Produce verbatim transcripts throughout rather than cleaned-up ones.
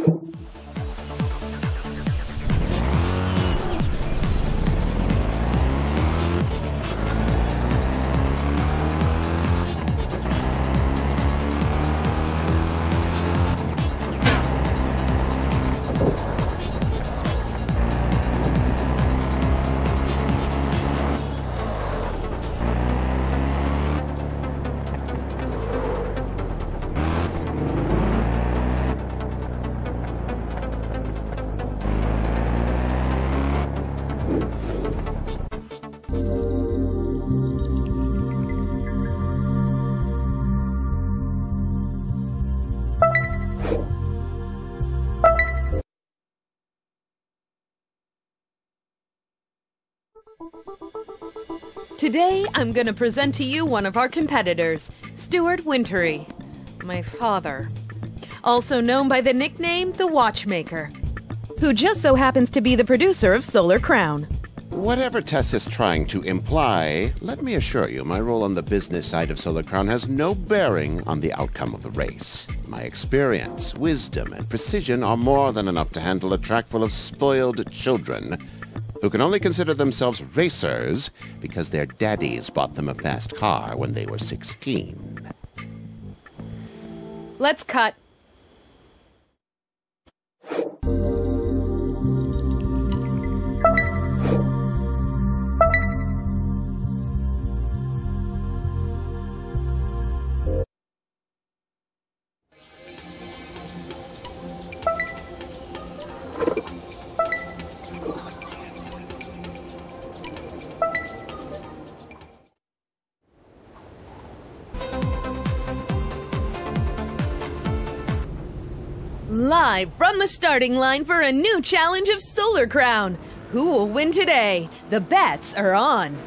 Today, I'm going to present to you one of our competitors, Stuart Wintory, my father, also known by the nickname The Watchmaker, who just so happens to be the producer of Solar Crown. Whatever Tess is trying to imply, let me assure you my role on the business side of Solar Crown has no bearing on the outcome of the race. My experience, wisdom, and precision are more than enough to handle a track full of spoiled children who can only consider themselves racers because their daddies bought them a fast car when they were sixteen. Let's cut. Live from the starting line for a new challenge of Solar Crown. Who will win today? The bets are on.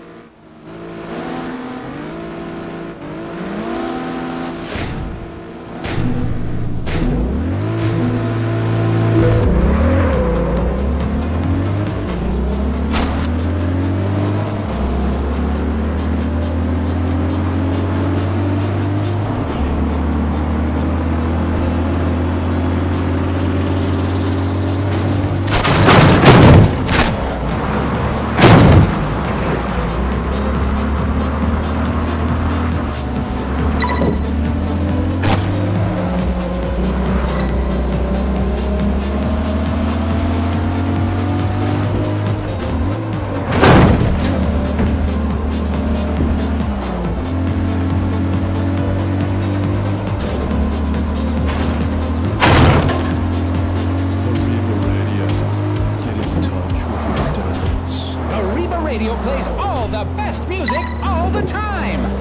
Radio plays all the best music all the time.